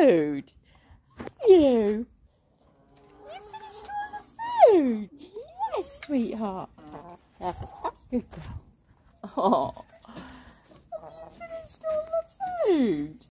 food? Have you? You finished all the food? Yes, sweetheart. Good girl. Oh, have you finished all the food?